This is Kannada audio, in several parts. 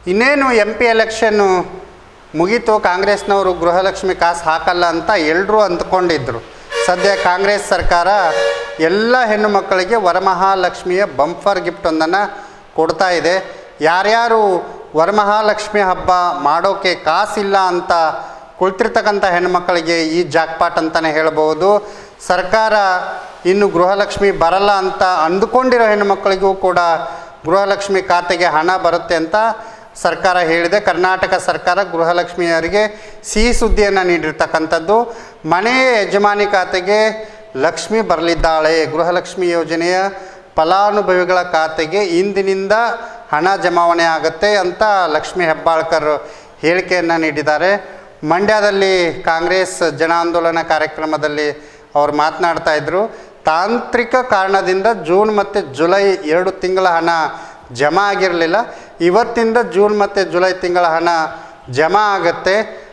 ಇನ್ನೇನು MP ಎಲೆಕ್ಷನ್ನು ಮುಗೀತು, ಕಾಂಗ್ರೆಸ್ನವರು ಗೃಹಲಕ್ಷ್ಮಿ ಕಾಸು ಹಾಕಲ್ಲ ಅಂತ ಎಲ್ಲರೂ ಅಂದ್ಕೊಂಡಿದ್ದರು. ಸದ್ಯ ಕಾಂಗ್ರೆಸ್ ಸರ್ಕಾರ ಎಲ್ಲ ಹೆಣ್ಣು ಮಕ್ಕಳಿಗೆ ವರಮಹಾಲಕ್ಷ್ಮಿಯ ಬಂಫರ್ ಗಿಫ್ಟೊಂದನ್ನು ಕೊಡ್ತಾ ಇದೆ. ಯಾರ್ಯಾರು ವರಮಹಾಲಕ್ಷ್ಮಿ ಹಬ್ಬ ಮಾಡೋಕ್ಕೆ ಕಾಸಿಲ್ಲ ಅಂತ ಕುಳಿತಿರ್ತಕ್ಕಂಥ ಹೆಣ್ಣುಮಕ್ಕಳಿಗೆ ಈ ಜಾಕ್ಪಾಟ್ ಅಂತಲೇ ಹೇಳ್ಬೋದು. ಸರ್ಕಾರ ಇನ್ನು ಗೃಹಲಕ್ಷ್ಮಿ ಬರಲ್ಲ ಅಂತ ಅಂದುಕೊಂಡಿರೋ ಹೆಣ್ಣುಮಕ್ಕಳಿಗೂ ಕೂಡ ಗೃಹಲಕ್ಷ್ಮಿ ಖಾತೆಗೆ ಹಣ ಬರುತ್ತೆ ಅಂತ ಸರ್ಕಾರ ಹೇಳಿದೆ. ಕರ್ನಾಟಕ ಸರ್ಕಾರ ಗೃಹಲಕ್ಷ್ಮಿಯವರಿಗೆ ಸಿಹಿ ಸುದ್ದಿಯನ್ನು ನೀಡಿರ್ತಕ್ಕಂಥದ್ದು. ಮನೆ ಯಜಮಾನಿ ಖಾತೆಗೆ ಲಕ್ಷ್ಮಿ ಬರಲಿದ್ದಾಳೆ. ಗೃಹಲಕ್ಷ್ಮಿ ಯೋಜನೆಯ ಫಲಾನುಭವಿಗಳ ಖಾತೆಗೆ ಇಂದಿನಿಂದ ಹಣ ಜಮಾವಣೆ ಆಗುತ್ತೆ ಅಂತ ಲಕ್ಷ್ಮಿ ಹೆಬ್ಬಾಳ್ಕರ್ ಹೇಳಿಕೆಯನ್ನು ನೀಡಿದ್ದಾರೆ. ಮಂಡ್ಯದಲ್ಲಿ ಕಾಂಗ್ರೆಸ್ ಜನ ಆಂದೋಲನ ಕಾರ್ಯಕ್ರಮದಲ್ಲಿ ಅವರು ಮಾತನಾಡ್ತಾ ಇದ್ದರು. ತಾಂತ್ರಿಕ ಕಾರಣದಿಂದ ಜೂನ್ ಮತ್ತು ಜುಲೈ 2 ತಿಂಗಳ ಹಣ ಜಮಾ ಆಗಿರಲಿಲ್ಲ. ಇವತ್ತಿಂದ ಜೂನ್ ಮತ್ತು ಜುಲೈ ತಿಂಗಳ ಹಣ ಜಮಾ ಆಗುತ್ತೆ.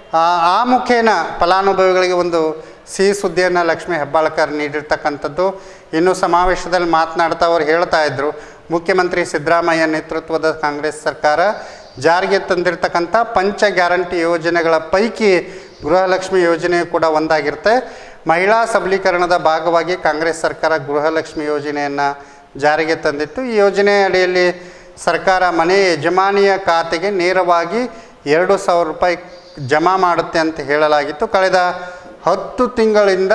ಆ ಮುಖೇನ ಫಲಾನುಭವಿಗಳಿಗೆ ಒಂದು ಸಿಹಿ ಸುದ್ದಿಯನ್ನು ಲಕ್ಷ್ಮಿ ಹೆಬ್ಬಾಳ್ಕರ್ ನೀಡಿರ್ತಕ್ಕಂಥದ್ದು. ಇನ್ನು ಸಮಾವೇಶದಲ್ಲಿ ಮಾತನಾಡ್ತಾ ಅವರು ಹೇಳ್ತಾ ಇದ್ದರು, ಮುಖ್ಯಮಂತ್ರಿ ಸಿದ್ದರಾಮಯ್ಯ ನೇತೃತ್ವದ ಕಾಂಗ್ರೆಸ್ ಸರ್ಕಾರ ಜಾರಿಗೆ ತಂದಿರತಕ್ಕಂಥ ಪಂಚ ಗ್ಯಾರಂಟಿ ಯೋಜನೆಗಳ ಪೈಕಿ ಗೃಹಲಕ್ಷ್ಮಿ ಯೋಜನೆ ಕೂಡ ಒಂದಾಗಿರುತ್ತೆ. ಮಹಿಳಾ ಸಬಲೀಕರಣದ ಭಾಗವಾಗಿ ಕಾಂಗ್ರೆಸ್ ಸರ್ಕಾರ ಗೃಹಲಕ್ಷ್ಮಿ ಯೋಜನೆಯನ್ನು ಜಾರಿಗೆ ತಂದಿತ್ತು. ಈ ಯೋಜನೆ ಅಡಿಯಲ್ಲಿ ಸರ್ಕಾರ ಮನೆ ಯಜಮಾನಿಯ ಖಾತೆಗೆ ನೇರವಾಗಿ 2,000 ರೂಪಾಯಿ ಜಮಾ ಮಾಡುತ್ತೆ ಅಂತ ಹೇಳಲಾಗಿತ್ತು. ಕಳೆದ 10 ತಿಂಗಳಿಂದ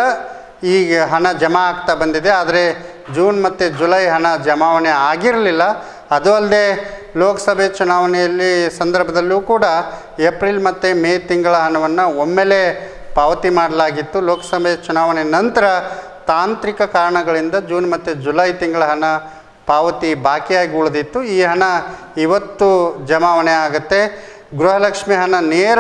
ಈಗ ಹಣ ಜಮಾ ಆಗ್ತಾ ಬಂದಿದೆ. ಆದರೆ ಜೂನ್ ಮತ್ತು ಜುಲೈ ಹಣ ಜಮಾವಣೆ ಆಗಿರಲಿಲ್ಲ. ಅದು ಅಲ್ಲದೆ ಲೋಕಸಭೆ ಚುನಾವಣೆಯಲ್ಲಿ ಸಂದರ್ಭದಲ್ಲೂ ಕೂಡ ಏಪ್ರಿಲ್ ಮತ್ತು ಮೇ ತಿಂಗಳ ಹಣವನ್ನು ಒಮ್ಮೆಲೇ ಪಾವತಿ ಮಾಡಲಾಗಿತ್ತು. ಲೋಕಸಭೆ ಚುನಾವಣೆ ನಂತರ ತಾಂತ್ರಿಕ ಕಾರಣಗಳಿಂದ ಜೂನ್ ಮತ್ತು ಜುಲೈ ತಿಂಗಳ ಹಣ ಪಾವತಿ ಬಾಕಿಯಾಗಿ ಉಳಿದಿತ್ತು. ಈ ಹಣ ಇವತ್ತು ಜಮಾವಣೆ ಆಗುತ್ತೆ. ಗೃಹಲಕ್ಷ್ಮಿ ಹಣ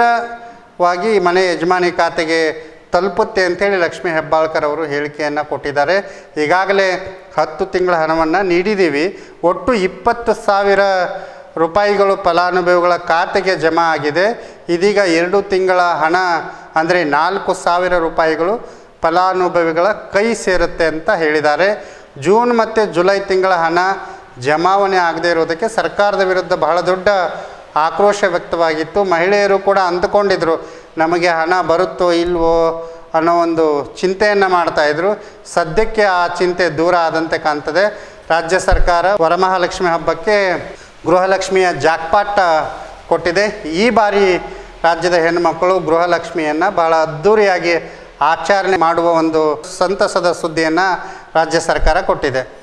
ನೇರವಾಗಿ ಮನೆ ಯಜಮಾನಿ ಖಾತೆಗೆ ತಲುಪುತ್ತೆ ಅಂಥೇಳಿ ಲಕ್ಷ್ಮಿ ಹೆಬ್ಬಾಳ್ಕರ್ ಅವರು ಹೇಳಿಕೆಯನ್ನು ಕೊಟ್ಟಿದ್ದಾರೆ. ಈಗಾಗಲೇ 10 ತಿಂಗಳ ಹಣವನ್ನು ನೀಡಿದ್ದೀವಿ. ಒಟ್ಟು 20,000 ರೂಪಾಯಿಗಳು ಫಲಾನುಭವಿಗಳ ಖಾತೆಗೆ ಜಮಾ ಆಗಿದೆ. ಇದೀಗ 2 ತಿಂಗಳ ಹಣ ಅಂದರೆ 4,000 ರೂಪಾಯಿಗಳು ಫಲಾನುಭವಿಗಳ ಕೈ ಸೇರುತ್ತೆ ಅಂತ ಹೇಳಿದ್ದಾರೆ. ಜೂನ್ ಮತ್ತು ಜುಲೈ ತಿಂಗಳ ಹಣ ಜಮಾವಣೆ ಆಗದೇ ಇರೋದಕ್ಕೆ ಸರ್ಕಾರದ ವಿರುದ್ಧ ಬಹಳ ದೊಡ್ಡ ಆಕ್ರೋಶ ವ್ಯಕ್ತವಾಗಿತ್ತು. ಮಹಿಳೆಯರು ಕೂಡ ಅಂದುಕೊಂಡಿದ್ದರು ನಮಗೆ ಹಣ ಬರುತ್ತೋ ಇಲ್ವೋ ಅನ್ನೋ ಒಂದು ಚಿಂತೆಯನ್ನು ಮಾಡ್ತಾಯಿದ್ರು. ಸದ್ಯಕ್ಕೆ ಆ ಚಿಂತೆ ದೂರ ಆದಂತೆ ಕಾಣ್ತದೆ. ರಾಜ್ಯ ಸರ್ಕಾರ ವರಮಹಾಲಕ್ಷ್ಮಿ ಹಬ್ಬಕ್ಕೆ ಗೃಹಲಕ್ಷ್ಮಿಯ ಜಾಕ್ಪಾಟ್ ಕೊಟ್ಟಿದೆ. ಈ ಬಾರಿ ರಾಜ್ಯದ ಹೆಣ್ಣುಮಕ್ಕಳು ಗೃಹಲಕ್ಷ್ಮಿಯನ್ನು ಬಹಳ ಅದ್ಧೂರಿಯಾಗಿ ಆಚರಣೆ ಮಾಡುವ ಒಂದು ಸಂತಸದ ಸುದ್ದಿಯನ್ನು ರಾಜ್ಯ ಸರ್ಕಾರ ಕೊಟ್ಟಿದೆ.